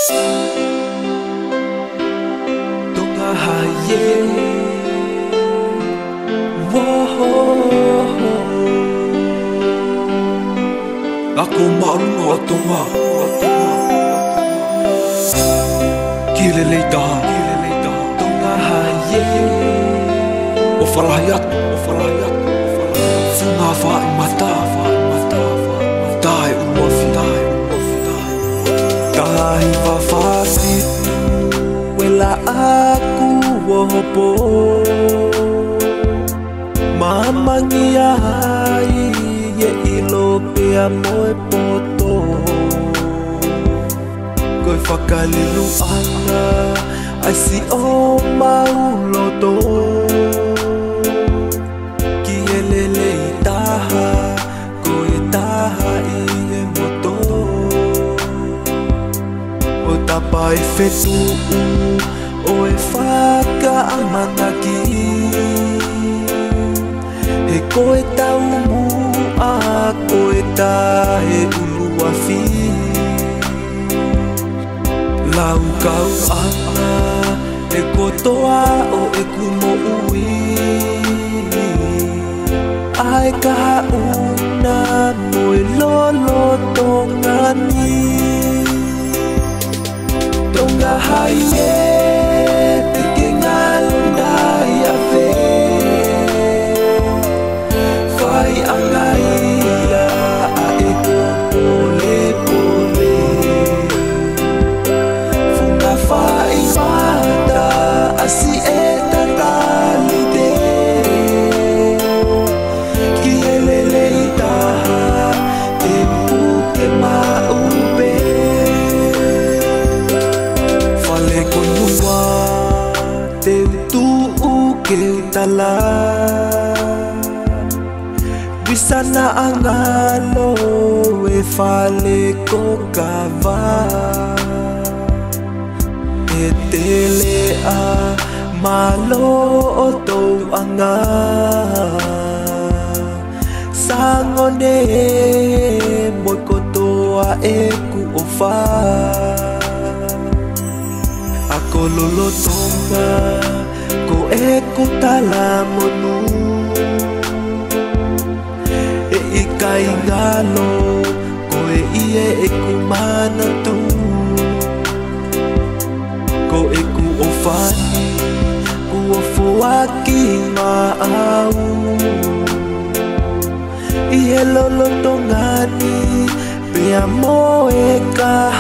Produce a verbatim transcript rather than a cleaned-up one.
Tonga haye Woho Aku maru o tonga Kilele taha Tonga haye O falayat O falayat Funga fa'i mata Dai uwafi Dai wafasit Wela aku wohopo Mamangia hai Ye ilo pea moe poto Koe whakalilu ana Ai si o mauloto Ki e lele i taha Koe taha i e moto O tapa e whetu O e whaka amanaki He koe tau mua Koe ta he ulua fi Lau kau ana E kotoa o e kumo ui Ai kaha una Moe lolo tongani Tonga haie Te ke ngalunda ia ve Fai angaia A e ko pole pole Funga fai mata Asi e tatali de Ki e lele i taha Te puke maupe Fale konua Te utu ke utala Bisana angalo E fale ko kava E tele a malo o tou anga Sangone Moi kotoa e ku ofa Ako lolo tonga Ko e ku tala monu E ikai ngalo Ko e ie e ku mana tu Ko e ku ofani Ku ofo aki maau Ie lolo tongani Pea mo e ka